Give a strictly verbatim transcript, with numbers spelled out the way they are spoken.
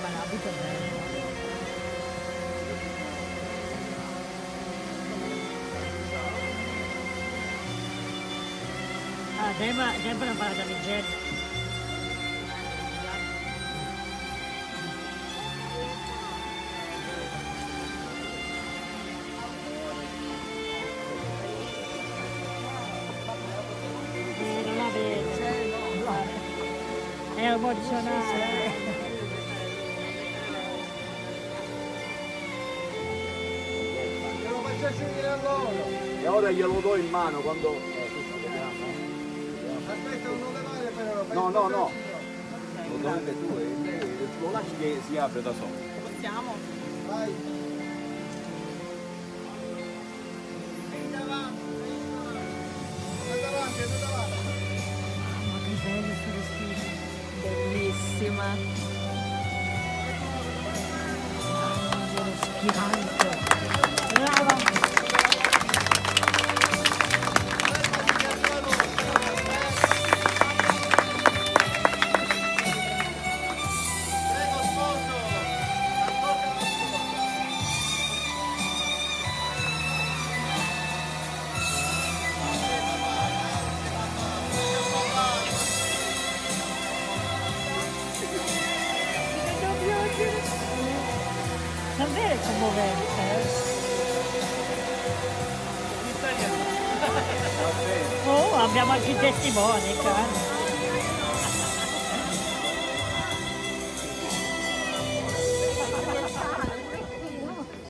ma l'abito è bello. Ah, Debra, Debra va da Nigeria. Eh, non la vedo. È emozionante. E ora glielo do in mano quando... Aspetta, non lo levare però. No, no, no. Lo dovete tu e lo lasci che si apre da solo. Possiamo? Vai. Vieni davanti, vieni davanti. Vieni davanti, vieni davanti. Ma che bello sto vestito. Bellissima. Dello schifante. Brava. Davvero è commovente, eh? Oh, abbiamo anche i testimoni, cara.